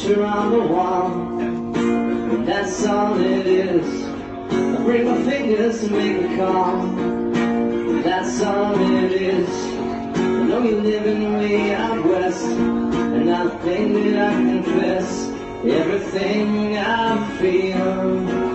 picture on the wall. That's all it is. I break my fingers to make a call. That's all it is. I know you're living way out west, and I think that I confess everything I feel.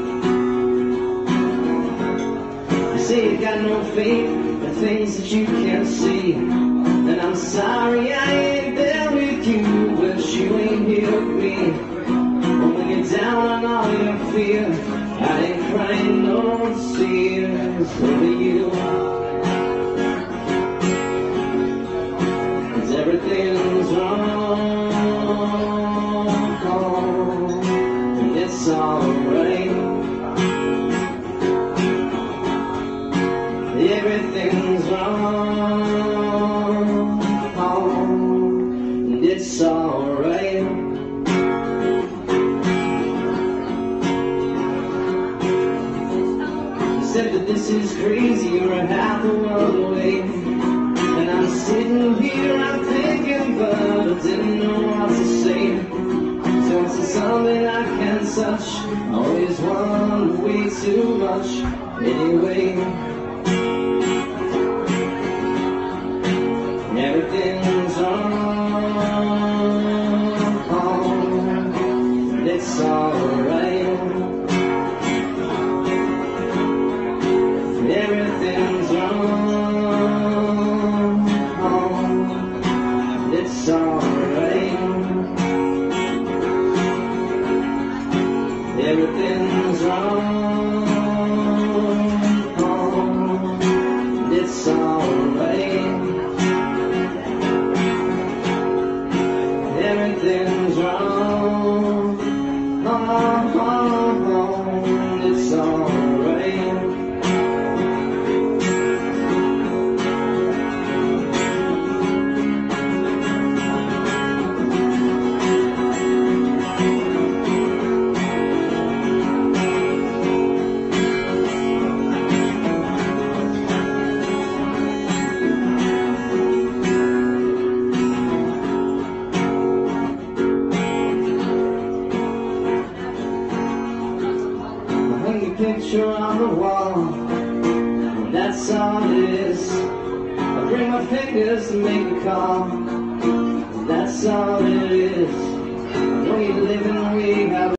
You say you got no faith in things that you can't see, and I'm sorry I ain't there with you, but you ain't here with me. But when you're down on all your fear, I ain't crying no tears over you. 'Cause everything's wrong, and it's alright. Everything's wrong, and it's alright. You said that this is crazy, you're a half a world away, and I'm sitting here, I'm thinking, but I didn't know what to say. So it's something I can't touch, I always want way too much anyway. Everything's wrong, and it's alright. Everything's wrong, and it's alright. Everything's wrong, and it's alright. Everything's wrong, it's alright. Picture on the wall, that's all it is. I bring my fingers to make a call, that's all it is. I know you're living